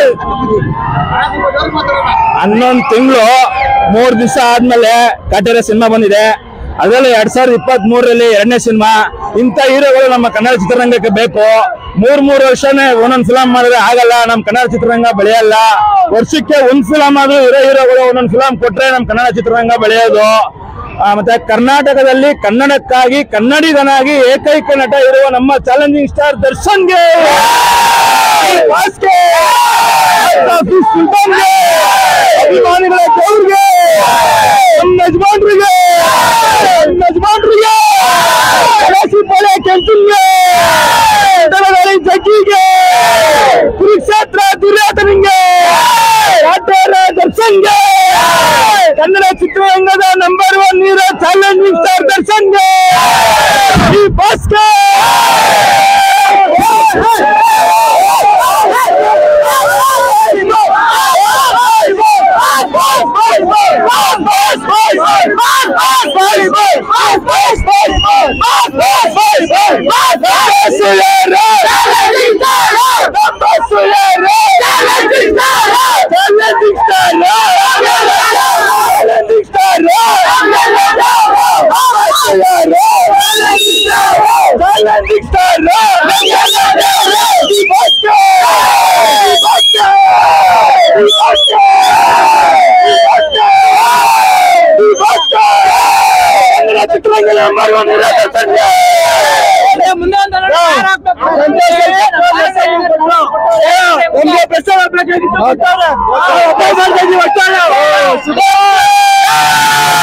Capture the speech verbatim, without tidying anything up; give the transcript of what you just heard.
ಹನ್ನೊಂದು ತಿಂಗಳು ಮೂರ್ ದಿವಸ ಆದ್ಮೇಲೆ ಕಾಟೇರ ಸಿನಿಮಾ ಬಂದಿದೆ. ಅದರಲ್ಲಿ ಎರಡ್ ಸಾವಿರದ ಇಪ್ಪತ್ತ್ ಮೂರರಲ್ಲಿ ಎರಡನೇ ಸಿನಿಮಾ. ಇಂಥ ಹೀರೋಗಳು ನಮ್ಮ ಕನ್ನಡ ಚಿತ್ರರಂಗಕ್ಕೆ ಬೇಕು. ಮೂರ್ ಮೂರ್ ವರ್ಷನೇ ಒಂದೊಂದ್ ಫಿಲಂ ಮಾಡಿದ್ರೆ ಆಗಲ್ಲ, ನಮ್ ಕನ್ನಡ ಚಿತ್ರರಂಗ ಬೆಳೆಯಲ್ಲ. ವರ್ಷಕ್ಕೆ ಒಂದ್ ಫಿಲಂ ಆದ್ರೂ ಹೀರೋ ಹೀರೋಗಳು ಒಂದೊಂದ್ ಫಿಲಂ ಕೊಟ್ರೆ ನಮ್ ಕನ್ನಡ ಚಿತ್ರರಂಗ ಬೆಳೆಯೋದು. ಮತ್ತೆ ಕರ್ನಾಟಕದಲ್ಲಿ ಕನ್ನಡಕ್ಕಾಗಿ ಕನ್ನಡಿಗನಾಗಿ ಏಕೈಕ ನಟ ಇರುವ ನಮ್ಮ ಚಾಲೆಂಜಿಂಗ್ ಸ್ಟಾರ್ ದರ್ಶನ್ಗೆ, ಅಭಿಮಾನಿಗಳ ಗೌರ್ಗೆ, ನಮ್ಮ ಯಜಮಾನ್ರಿಗೆ, ನಮ್ಮ ಯಜಮಾನ್ರಿಗೆ, ಪಾಳೆ ಕೆಂಪನ್ಗೆ, ಜಗ್ಗಿಗೆ, ಕುರುಕ್ಷೇತ್ರ ದುರ್ಯೋಧನಿಗೆ, ಕಾಟೇರ ದರ್ಶನ್ಗೆ, ಕನ್ನಡ ಚಿತ್ರರಂಗದ number one hero challenging star ದರ್ಶನ್ಗೆ ಈ ಬಾಸ್ಗೆ ಮುಂದೆ